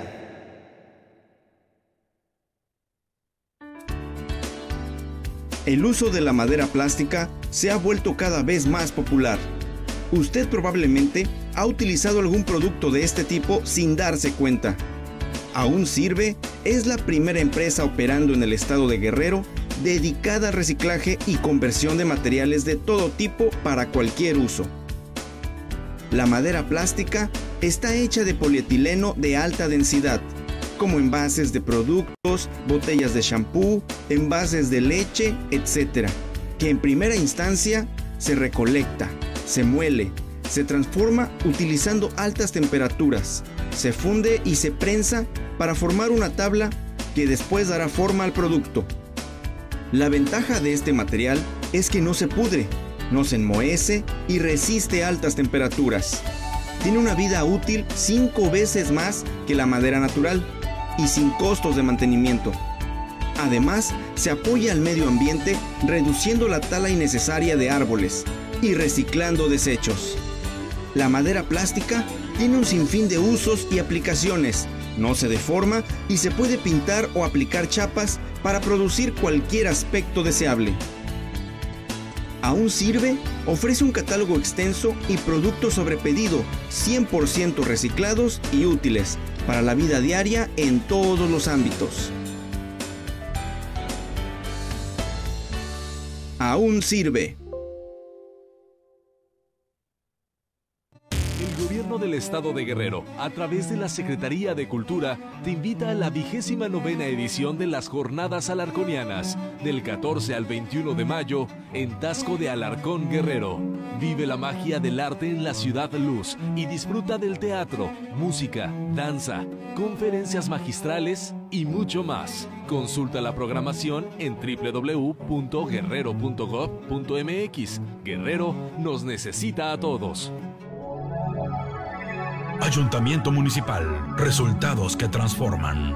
El uso de la madera plástica se ha vuelto cada vez más popular. Usted probablemente ha utilizado algún producto de este tipo sin darse cuenta. Aún Sirve es la primera empresa operando en el estado de Guerrero dedicada al reciclaje y conversión de materiales de todo tipo para cualquier uso. La madera plástica está hecha de polietileno de alta densidad, como envases de productos, botellas de shampoo, envases de leche, etc., que en primera instancia se recolecta, se muele, se transforma utilizando altas temperaturas, se funde y se prensa para formar una tabla que después dará forma al producto. La ventaja de este material es que no se pudre, no se enmohece y resiste altas temperaturas. Tiene una vida útil 5 veces más que la madera natural y sin costos de mantenimiento. Además, se apoya al medio ambiente reduciendo la tala innecesaria de árboles y reciclando desechos. La madera plástica tiene un sinfín de usos y aplicaciones, no se deforma y se puede pintar o aplicar chapas para producir cualquier aspecto deseable. Aún Sirve ofrece un catálogo extenso y productos sobre pedido 100% reciclados y útiles para la vida diaria en todos los ámbitos. Aún Sirve. El Gobierno del Estado de Guerrero, a través de la Secretaría de Cultura, te invita a la 29ª edición de las Jornadas Alarconianas, del 14 al 21 de mayo, en Taxco de Alarcón, Guerrero. Vive la magia del arte en la Ciudad Luz y disfruta del teatro, música, danza, conferencias magistrales y mucho más. Consulta la programación en www.guerrero.gov.mx. Guerrero nos necesita a todos. Ayuntamiento Municipal. Resultados que transforman.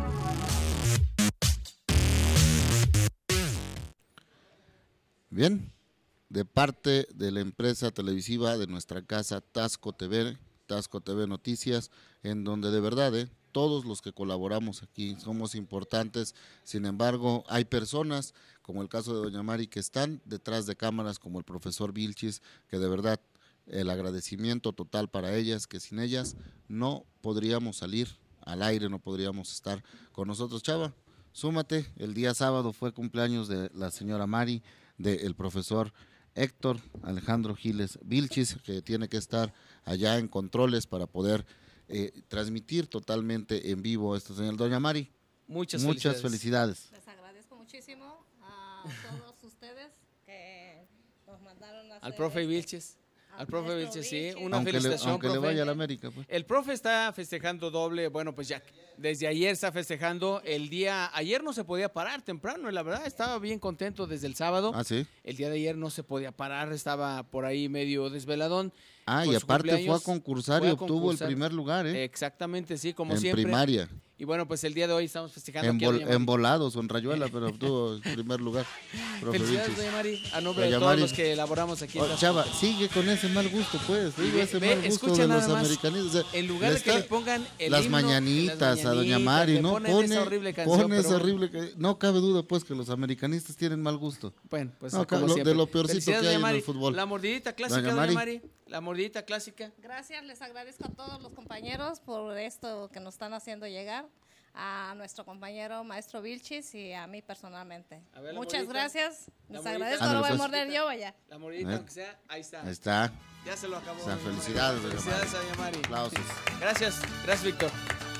Bien, de parte de la empresa televisiva de nuestra casa Taxco TV Noticias, en donde de verdad todos los que colaboramos aquí somos importantes. Sin embargo, hay personas, como el caso de doña Mari, que están detrás de cámaras, como el profesor Vilchis, que de verdad el agradecimiento total para ellas, que sin ellas no podríamos salir al aire, no podríamos estar con nosotros. Chava, súmate, el día sábado fue cumpleaños de la señora Mari, del profesor Héctor Alejandro Giles Vilchis, que tiene que estar allá en controles para poder transmitir totalmente en vivo esto, señor. Doña Mari, muchas felicidades. Les agradezco muchísimo a todos ustedes que nos mandaron a al profe Vilchis. Al profe Vilchis, sí, una aunque felicitación, aunque profe. le vaya a la América, pues. El profe está festejando doble, bueno, pues ya desde ayer está festejando. Ayer no se podía parar temprano, la verdad, estaba bien contento desde el sábado. Ah, sí. El día de ayer no se podía parar, estaba por ahí medio desveladón. Ah, y aparte fue a concursar y obtuvo el primer lugar, ¿eh? Exactamente, sí, como en siempre. En primaria. Y bueno, pues el día de hoy estamos festejando. En volados o en rayuela, pero obtuvo el primer lugar. Felicidades, doña Mari, a nombre de todos los que elaboramos aquí. Chava, sigue con ese mal gusto, pues. Ese mal gusto de los americanistas. O sea, en lugar de que le pongan las mañanitas a doña Mari, ¿no? Pone esa horrible canción. No cabe duda, pues, que los americanistas tienen mal gusto. Bueno, pues no, de lo peorcito que hay en el fútbol. La mordidita clásica, doña Mari. La mordidita clásica. Gracias, les agradezco a todos los compañeros por esto que nos están haciendo llegar, a nuestro compañero maestro Vilchis y a mí personalmente. Muchas gracias, les agradezco, lo voy a morder yo allá. La mordidita, aunque sea, ahí está. Ahí está. Ya se lo acabó. O sea, felicidades, doña Mari. Felicidades a doña Mari. Aplausos. Gracias, Víctor.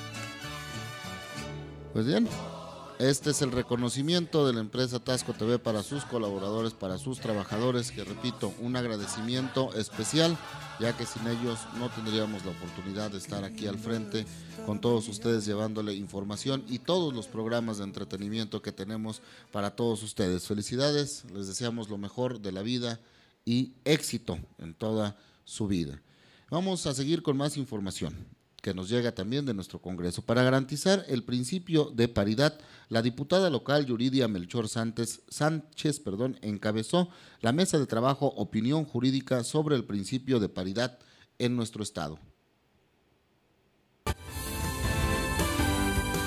Pues bien, este es el reconocimiento de la empresa Taxco TV para sus colaboradores, para sus trabajadores, que repito, un agradecimiento especial, ya que sin ellos no tendríamos la oportunidad de estar aquí al frente con todos ustedes llevándole información y todos los programas de entretenimiento que tenemos para todos ustedes. Felicidades, les deseamos lo mejor de la vida y éxito en toda su vida. Vamos a seguir con más información que nos llega también de nuestro Congreso. Para garantizar el principio de paridad, la diputada local Yuridia Melchor Sánchez encabezó la mesa de trabajo Opinión Jurídica sobre el principio de paridad en nuestro estado.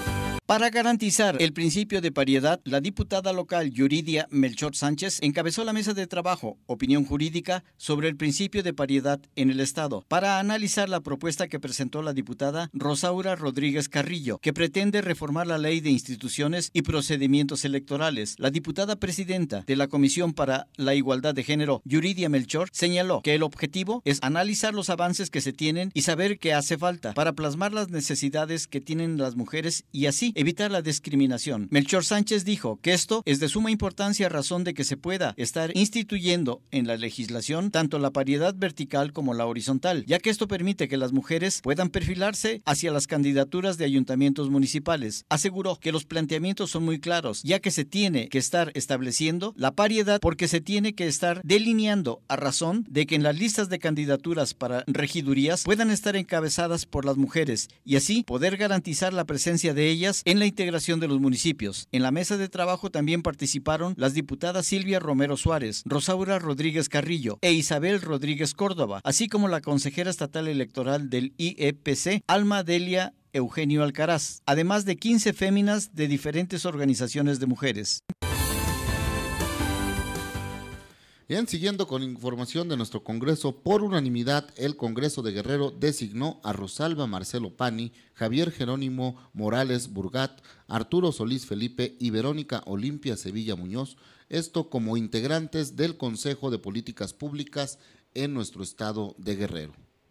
Para garantizar el principio de paridad, la diputada local Yuridia Melchor Sánchez encabezó la mesa de trabajo, opinión jurídica, sobre el principio de paridad en el Estado, para analizar la propuesta que presentó la diputada Rosaura Rodríguez Carrillo, que pretende reformar la ley de instituciones y procedimientos electorales. La diputada presidenta de la Comisión para la Igualdad de Género, Yuridia Melchor, señaló que el objetivo es analizar los avances que se tienen y saber qué hace falta para plasmar las necesidades que tienen las mujeres y así evitar la discriminación. Melchor Sánchez dijo que esto es de suma importancia a razón de que se pueda estar instituyendo en la legislación tanto la paridad vertical como la horizontal, ya que esto permite que las mujeres puedan perfilarse hacia las candidaturas de ayuntamientos municipales. Aseguró que los planteamientos son muy claros, ya que se tiene que estar estableciendo la paridad porque se tiene que estar delineando a razón de que en las listas de candidaturas para regidurías puedan estar encabezadas por las mujeres y así poder garantizar la presencia de ellas en la integración de los municipios. En la mesa de trabajo también participaron las diputadas Silvia Romero Suárez, Rosaura Rodríguez Carrillo e Isabel Rodríguez Córdoba, así como la consejera estatal electoral del IEPC, Alma Delia Eugenio Alcaraz, además de 15 féminas de diferentes organizaciones de mujeres. Bien, siguiendo con información de nuestro Congreso, por unanimidad el Congreso de Guerrero designó a Rosalba Marcelo Pani, Javier Jerónimo Morales Burgat, Arturo Solís Felipe y Verónica Olimpia Sevilla Muñoz, esto como integrantes del Consejo de Políticas Públicas en nuestro estado de Guerrero.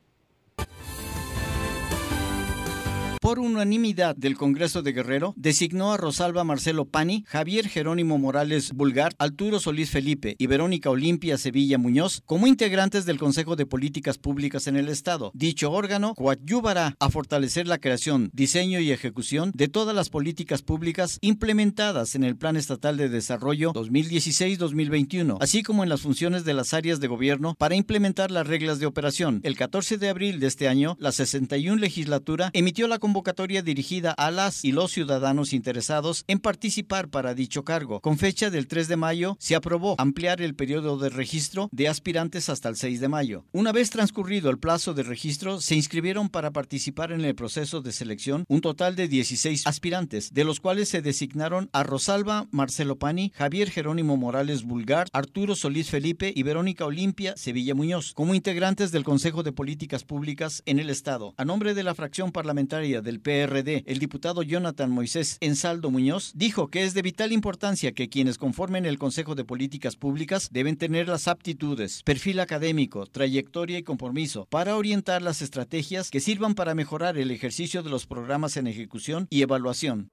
Por unanimidad del Congreso de Guerrero, designó a Rosalba Marcelo Pani, Javier Jerónimo Morales Bulgar, Arturo Solís Felipe y Verónica Olimpia Sevilla Muñoz como integrantes del Consejo de Políticas Públicas en el Estado. Dicho órgano coadyuvará a fortalecer la creación, diseño y ejecución de todas las políticas públicas implementadas en el Plan Estatal de Desarrollo 2016-2021, así como en las funciones de las áreas de gobierno para implementar las reglas de operación. El 14 de abril de este año, la 61 legislatura emitió la convocatoria dirigida a las y los ciudadanos interesados en participar para dicho cargo. Con fecha del 3 de mayo, se aprobó ampliar el periodo de registro de aspirantes hasta el 6 de mayo. Una vez transcurrido el plazo de registro, se inscribieron para participar en el proceso de selección un total de 16 aspirantes, de los cuales se designaron a Rosalba Marcelo Pani, Javier Jerónimo Morales Bulgar, Arturo Solís Felipe y Verónica Olimpia Sevilla Muñoz como integrantes del Consejo de Políticas Públicas en el Estado. A nombre de la fracción parlamentaria del PRD, el diputado Jonathan Moisés Ensaldo Muñoz dijo que es de vital importancia que quienes conformen el Consejo de Políticas Públicas deben tener las aptitudes, perfil académico, trayectoria y compromiso para orientar las estrategias que sirvan para mejorar el ejercicio de los programas en ejecución y evaluación.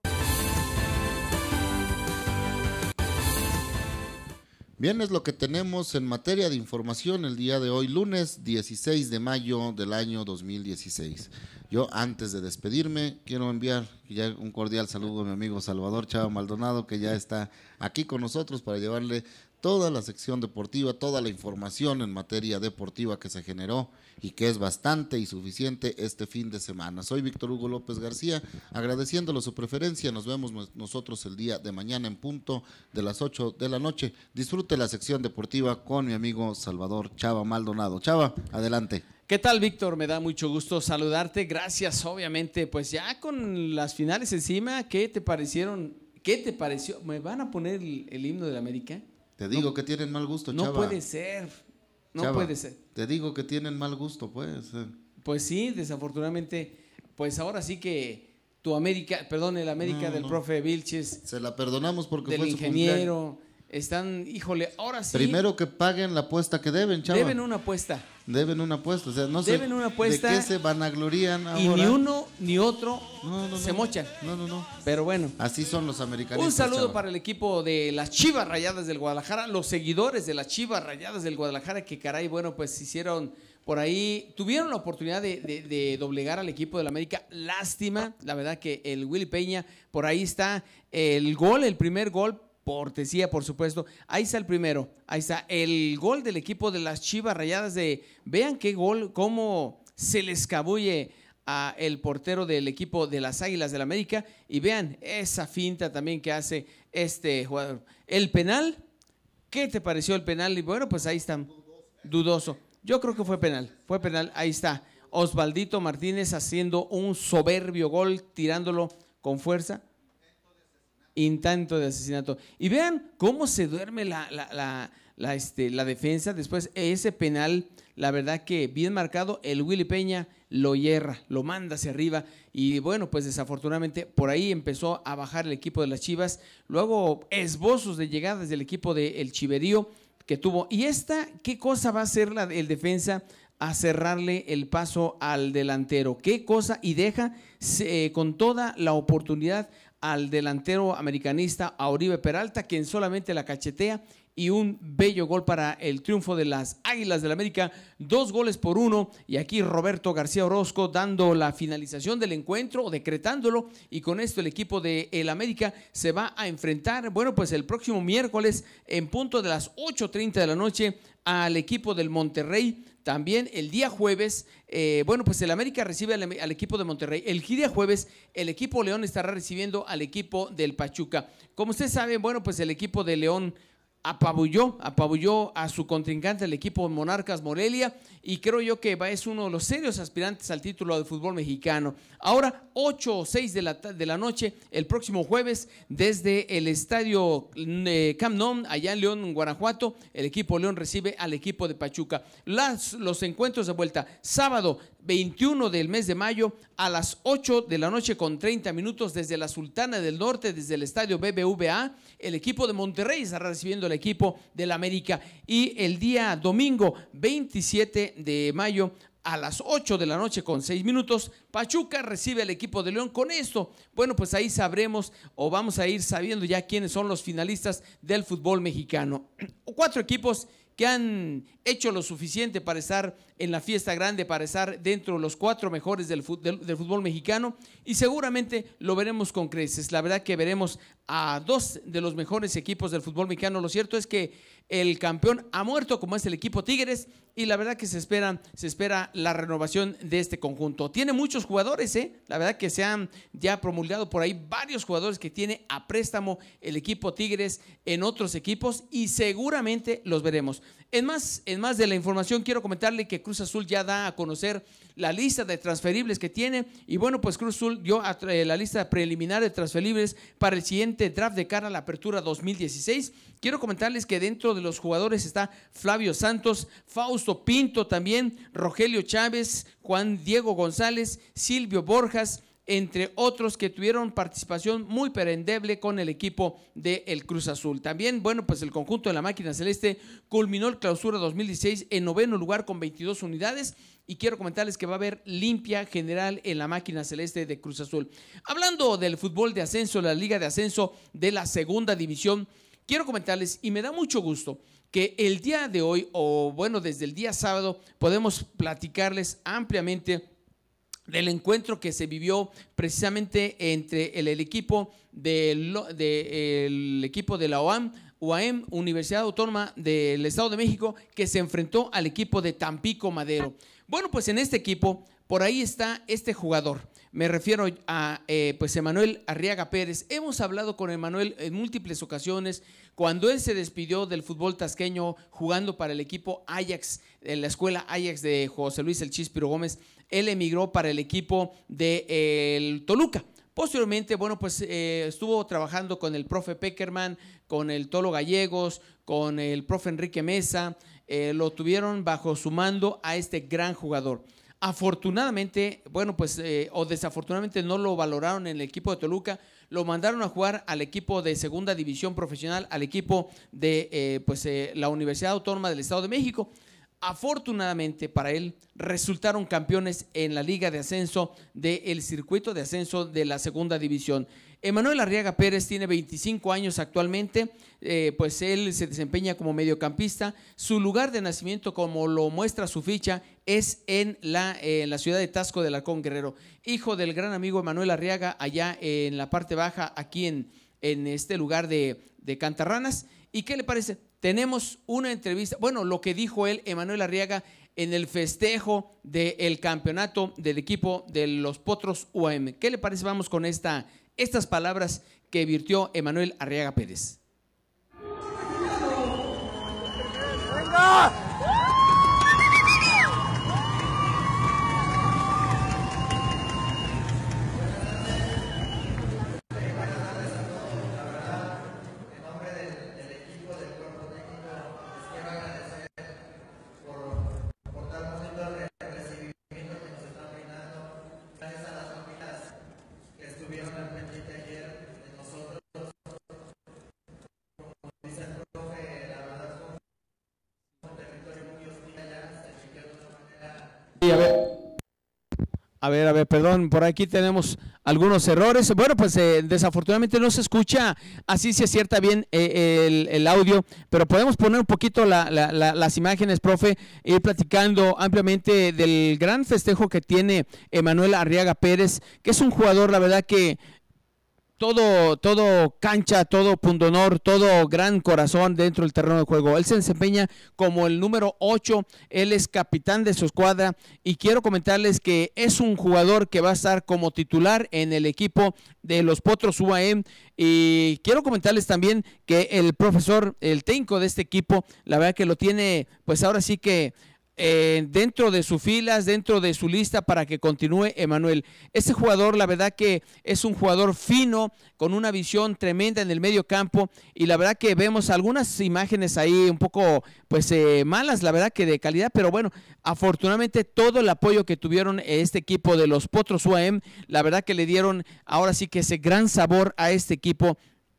Bien, es lo que tenemos en materia de información el día de hoy, lunes 16 de mayo del año 2016. Yo, antes de despedirme, quiero enviar ya un cordial saludo a mi amigo Salvador Chava Maldonado, que ya está aquí con nosotros para llevarle toda la sección deportiva, toda la información en materia deportiva que se generó y que es bastante y suficiente este fin de semana. Soy Víctor Hugo López García, agradeciéndole su preferencia. Nos vemos nosotros el día de mañana en punto de las 8 de la noche. Disfrute la sección deportiva con mi amigo Salvador Chava Maldonado. Chava, adelante. ¿Qué tal, Víctor? Me da mucho gusto saludarte. Gracias, obviamente, pues ya con las finales encima, ¿qué te parecieron? ¿Qué te pareció? ¿Me van a poner el himno de la América? Te digo que tienen mal gusto, no Chava. No puede ser, no Chava, puede ser. Te digo que tienen mal gusto, pues. Pues sí, desafortunadamente, pues ahora sí que tu América, perdón, el América del profe Vilches. Se la perdonamos porque fue su ingeniero. Están, híjole, ahora sí. Primero que paguen la apuesta que deben, Chava. Deben una apuesta. Deben una apuesta, o sea, no deben una apuesta, de qué se vanaglorían ahora. Y ni uno ni otro se mochan. No. Pero bueno. Así son los americanistas. Un saludo, Chava, para el equipo de las Chivas Rayadas del Guadalajara, los seguidores de las Chivas Rayadas del Guadalajara, que caray, bueno, pues hicieron por ahí, tuvieron la oportunidad de doblegar al equipo de la América. Lástima, la verdad que el Willy Peña, por ahí está el gol, el primer gol, cortesía, por supuesto. Ahí está el primero. Ahí está el gol del equipo de las Chivas Rayadas. Vean qué gol, cómo se le escabulle a el portero del equipo de las Águilas del la América. Y vean esa finta también que hace este jugador. El penal, ¿qué te pareció el penal? Y bueno, pues ahí está, dudoso. Yo creo que fue penal. Ahí está. Osvaldito Martínez haciendo un soberbio gol, tirándolo con fuerza. intento de asesinato. Y vean cómo se duerme la defensa después ese penal, la verdad que bien marcado, el Willy Peña lo hierra, lo manda hacia arriba y bueno, pues desafortunadamente por ahí empezó a bajar el equipo de las Chivas, luego esbozos de llegadas del equipo del Chiverío que tuvo. Y ¿qué cosa va a hacer el defensa? A cerrarle el paso al delantero. ¿Qué cosa? Y deja con toda la oportunidad al delantero americanista, a Oribe Peralta, quien solamente la cachetea, y un bello gol para el triunfo de las Águilas del la América, 2-1, y aquí Roberto García Orozco dando la finalización del encuentro, decretándolo, y con esto el equipo de el América se va a enfrentar, bueno, pues el próximo miércoles en punto de las 8:30 de la noche al equipo del Monterrey. También el día jueves, bueno, pues el América recibe al equipo de Monterrey. El día jueves, el equipo León estará recibiendo al equipo del Pachuca. Como ustedes saben, bueno, pues el equipo de León apabulló a su contrincante, el equipo Monarcas Morelia, y creo yo que es uno de los serios aspirantes al título de fútbol mexicano. Ahora 8 o 6 de la noche, el próximo jueves, desde el estadio Camp Nou, allá en León, Guanajuato, el equipo León recibe al equipo de Pachuca. Los encuentros de vuelta, sábado 21 del mes de mayo a las 8 de la noche con 30 minutos desde la Sultana del Norte, desde el estadio BBVA, el equipo de Monterrey estará recibiendo al equipo del América. Y el día domingo 27 de mayo a las 8 de la noche con 6 minutos, Pachuca recibe al equipo de León. Con esto, bueno, pues ahí sabremos o vamos a ir sabiendo ya quiénes son los finalistas del fútbol mexicano. 4 equipos que han hecho lo suficiente para estar en la fiesta grande, para estar dentro de los 4 mejores del fútbol mexicano, y seguramente lo veremos con creces. La verdad que veremos a 2 de los mejores equipos del fútbol mexicano. Lo cierto es que el campeón ha muerto, como es el equipo Tigres, y la verdad que se espera la renovación de este conjunto. Tiene muchos jugadores, la verdad que se han ya promulgado por ahí varios jugadores que tiene a préstamo el equipo Tigres en otros equipos, y seguramente los veremos. En más de la información, quiero comentarle que Cruz Azul ya da a conocer la lista de transferibles que tiene, y bueno, pues Cruz Azul dio la lista preliminar de transferibles para el siguiente draft de cara a la apertura 2016. Quiero comentarles que dentro de los jugadores está Flavio Santos, Fausto Pinto también, Rogelio Chávez, Juan Diego González, Silvio Borjas, entre otros que tuvieron participación muy perendeble con el equipo del Cruz Azul. También, bueno, pues el conjunto de la máquina celeste culminó el clausura 2016 en 9º lugar con 22 unidades, y quiero comentarles que va a haber limpia general en la máquina celeste de Cruz Azul. Hablando del fútbol de ascenso, la liga de ascenso de la segunda división, quiero comentarles, y me da mucho gusto, que el día de hoy, o bueno, desde el día sábado, podemos platicarles ampliamente del encuentro que se vivió precisamente entre el equipo de la UAM, Universidad Autónoma del Estado de México, que se enfrentó al equipo de Tampico Madero. Bueno, pues en este equipo, por ahí está este jugador. Me refiero a pues Emanuel Arriaga Pérez. Hemos hablado con Emanuel en múltiples ocasiones. Cuando él se despidió del fútbol tasqueño jugando para el equipo Ajax, en la escuela Ajax de José Luis El Chíspiro Gómez, él emigró para el equipo de Toluca. Posteriormente, bueno, pues estuvo trabajando con el profe Peckerman, con el Tolo Gallegos, con el profe Enrique Mesa. Lo tuvieron bajo su mando a este gran jugador. Afortunadamente, bueno, pues, o desafortunadamente no lo valoraron en el equipo de Toluca, lo mandaron a jugar al equipo de segunda división profesional, al equipo de la Universidad Autónoma del Estado de México. Afortunadamente para él, resultaron campeones en la liga de ascenso del circuito de ascenso de la segunda división. Emanuel Arriaga Pérez tiene 25 años actualmente, pues él se desempeña como mediocampista. Su lugar de nacimiento, como lo muestra su ficha, es en la ciudad de Taxco del Halcón Guerrero. Hijo del gran amigo Emanuel Arriaga, allá en la parte baja, aquí en este lugar de Cantarranas. ¿Y qué le parece? Tenemos una entrevista, bueno, lo que dijo él, Emanuel Arriaga, en el festejo del campeonato del equipo de los Potros UAM. ¿Qué le parece? Vamos con estas palabras que virtió Emanuel Arriaga Pérez. ¡Venga! A ver, perdón, por aquí tenemos algunos errores. Bueno, pues desafortunadamente no se escucha, así se acierta bien el audio, pero podemos poner un poquito las imágenes, profe, ir platicando ampliamente del gran festejo que tiene Emanuel Arriaga Pérez, que es un jugador, la verdad que todo cancha, todo pundonor, todo gran corazón dentro del terreno de juego. Él se desempeña como el número 8, él es capitán de su escuadra y quiero comentarles que es un jugador que va a estar como titular en el equipo de los Potros UAM y quiero comentarles también que el profesor, el técnico de este equipo, la verdad que lo tiene, pues ahora sí que dentro de sus filas, dentro de su lista para que continúe Emanuel. Este jugador, la verdad que es un jugador fino, con una visión tremenda en el medio campo y la verdad que vemos algunas imágenes ahí un poco pues malas, la verdad que de calidad, pero bueno, afortunadamente todo el apoyo que tuvieron este equipo de los Potros UAM, la verdad que le dieron ahora sí que ese gran sabor a este equipo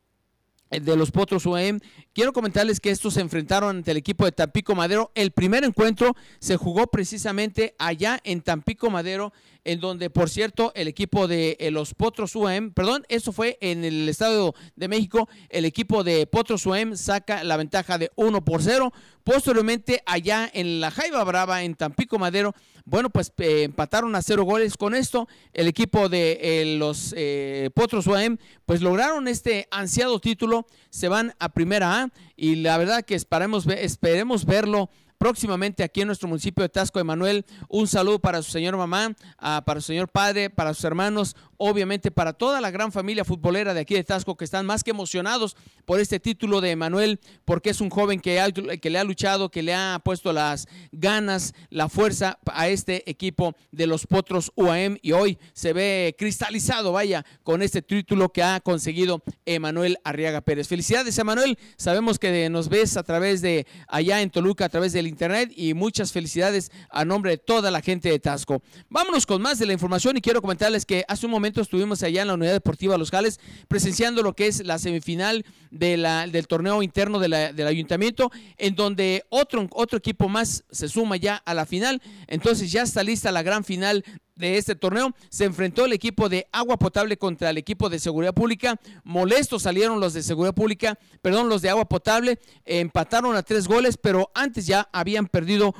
de los Potros UAM. Quiero comentarles que estos se enfrentaron ante el equipo de Tampico Madero. El primer encuentro se jugó precisamente allá en Tampico Madero, en donde, por cierto, el equipo de los Potros UAM, eso fue en el Estado de México, el equipo de Potros UAM saca la ventaja de 1-0. Posteriormente, allá en la Jaiba Brava, en Tampico Madero, bueno, pues empataron a 0 goles. Con esto, el equipo de los Potros UAM, pues lograron este ansiado título, se van a Primera A y la verdad que esperemos verlo próximamente aquí en nuestro municipio de Taxco. Emanuel, un saludo para su señor mamá, para su señor padre, para sus hermanos, obviamente para toda la gran familia futbolera de aquí de Taxco que están más que emocionados por este título de Emanuel, porque es un joven que le ha luchado, que le ha puesto las ganas, la fuerza a este equipo de los Potros UAM y hoy se ve cristalizado, vaya, con este título que ha conseguido Emanuel Arriaga Pérez. Felicidades, Emanuel, sabemos que nos ves a través de allá en Toluca, a través del internet y muchas felicidades a nombre de toda la gente de Taxco. Vámonos con más de la información y quiero comentarles que hace un momento estuvimos allá en la Unidad Deportiva Los Jales presenciando lo que es la semifinal del torneo interno del ayuntamiento, en donde otro equipo más se suma ya a la final. Entonces ya está lista la gran final de este torneo. Se enfrentó el equipo de agua potable contra el equipo de seguridad pública. Molestos salieron los de seguridad pública, los de agua potable, empataron a 3 goles, pero antes ya habían perdido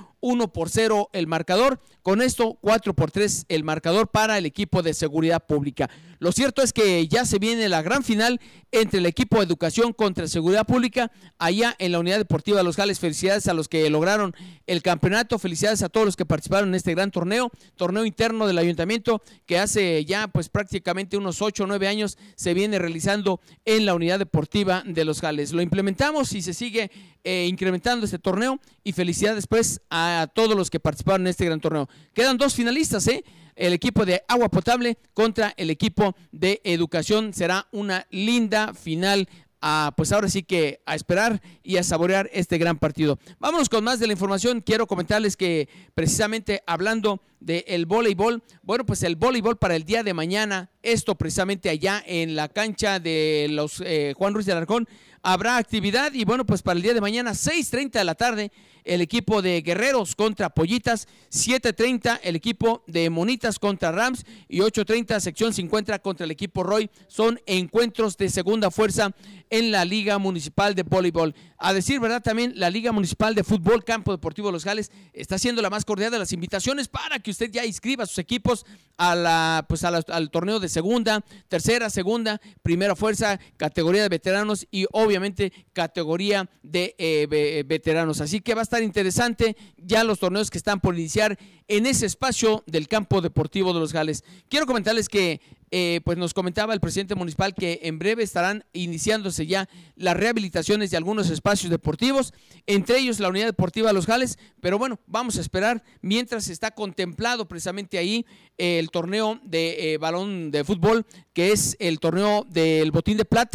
1-0 el marcador. Con esto 4-3 el marcador para el equipo de seguridad pública. Lo cierto es que ya se viene la gran final entre el equipo de educación contra seguridad pública allá en la Unidad Deportiva de Los Jales. Felicidades a los que lograron el campeonato, felicidades a todos los que participaron en este gran torneo interno del ayuntamiento que hace ya pues prácticamente unos 8 o 9 años se viene realizando en la Unidad Deportiva de Los Jales. Lo implementamos y se sigue incrementando este torneo y felicidades pues a todos los que participaron en este gran torneo. Quedan 2 finalistas, el equipo de agua potable contra el equipo de educación. Será una linda final. Pues ahora sí que a esperar y a saborear este gran partido. Vámonos con más de la información. Quiero comentarles que precisamente hablando del voleibol, bueno, pues el voleibol para el día de mañana, esto precisamente allá en la cancha de los Juan Ruiz de Alarcón, habrá actividad y bueno, pues para el día de mañana, 6:30 de la tarde, el equipo de Guerreros contra Pollitas, 7:30 el equipo de Monitas contra Rams y 8:30 sección 50 contra el equipo Roy. Son encuentros de segunda fuerza en la Liga Municipal de Voleibol. A decir verdad, también la Liga Municipal de Fútbol Campo Deportivo Los Jales está haciendo la más cordial de las invitaciones para que usted ya inscriba a sus equipos al torneo de segunda, tercera, segunda, primera fuerza, categoría de veteranos y obviamente categoría de veteranos. Así que va a estar interesante ya los torneos que están por iniciar en ese espacio del Campo Deportivo de Los Jales. Quiero comentarles que pues nos comentaba el presidente municipal que en breve estarán iniciándose ya las rehabilitaciones de algunos espacios deportivos, entre ellos la Unidad Deportiva de Los Jales, pero bueno, vamos a esperar mientras está contemplado precisamente ahí el torneo de balón de fútbol, que es el torneo del Botín de Plata.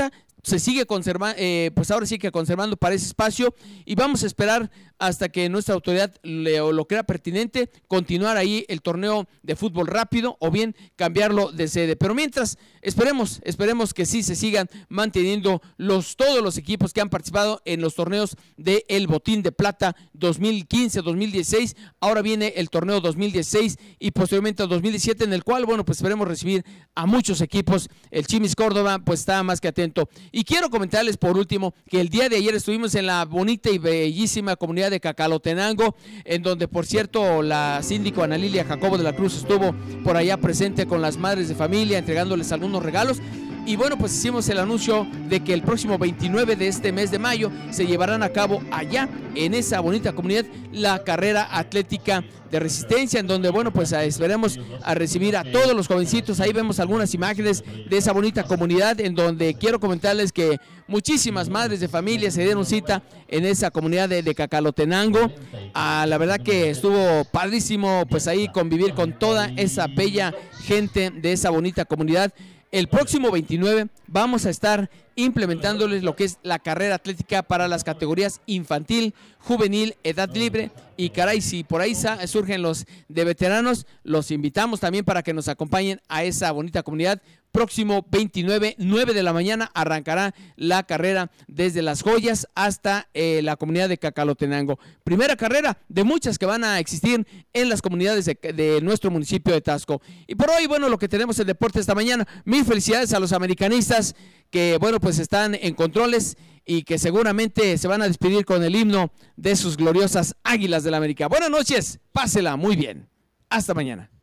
se sigue conservando, pues ahora sí que conservando para ese espacio, y vamos a esperar hasta que nuestra autoridad lo crea pertinente, continuar ahí el torneo de fútbol rápido o bien cambiarlo de sede. Pero mientras, esperemos que sí se sigan manteniendo todos los equipos que han participado en los torneos del Botín de Plata 2015-2016. Ahora viene el torneo 2016 y posteriormente el 2017, en el cual, bueno, pues esperemos recibir a muchos equipos. El Chimis Córdoba pues está más que atento. Y quiero comentarles por último que el día de ayer estuvimos en la bonita y bellísima comunidad de Cacalotenango, en donde por cierto la síndico Ana Lilia Jacobo de la Cruz estuvo por allá presente con las madres de familia, entregándoles algunos regalos. Y bueno, pues hicimos el anuncio de que el próximo 29 de este mes de mayo se llevarán a cabo allá en esa bonita comunidad la carrera atlética de resistencia, en donde, bueno, pues esperemos a recibir a todos los jovencitos. Ahí vemos algunas imágenes de esa bonita comunidad, en donde quiero comentarles que muchísimas madres de familia se dieron cita en esa comunidad de Cacalotenango. La verdad que estuvo padrísimo pues ahí convivir con toda esa bella gente de esa bonita comunidad. El próximo 29 vamos a estar implementándoles lo que es la carrera atlética para las categorías infantil, juvenil, edad libre, y caray, si por ahí surgen los de veteranos, los invitamos también para que nos acompañen a esa bonita comunidad. Próximo 29, 9 de la mañana, arrancará la carrera desde Las Joyas hasta la comunidad de Cacalotenango. Primera carrera de muchas que van a existir en las comunidades de nuestro municipio de Taxco. Y por hoy, bueno, lo que tenemos en deporte esta mañana, mil felicidades a los americanistas que, bueno, pues están en controles y que seguramente se van a despedir con el himno de sus gloriosas Águilas del la América. Buenas noches, pásela muy bien. Hasta mañana.